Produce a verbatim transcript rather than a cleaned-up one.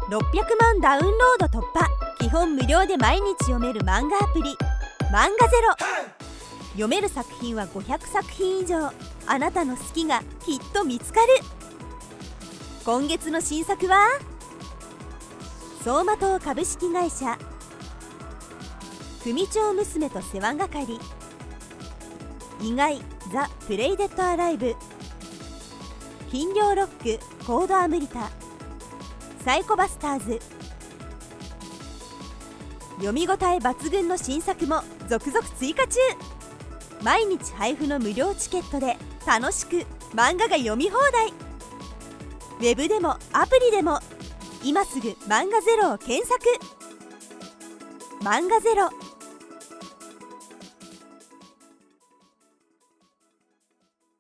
ろっぴゃくまんダウンロード突破。基本無料で毎日読める漫画アプリ漫画ゼロ。読める作品はごひゃくさくひん以上。あなたの好きがきっと見つかる。今月の新作は走馬灯株式会社、組長娘と世話係、意外ザ・プレイデッド・アライブ、金魚ロックコード・アムリタ、サイコバスターズ。読み応え抜群の新作も続々追加中。毎日配布の無料チケットで楽しく漫画が読み放題。ウェブでもアプリでも今すぐ漫画ゼロを検索。漫画ゼロ。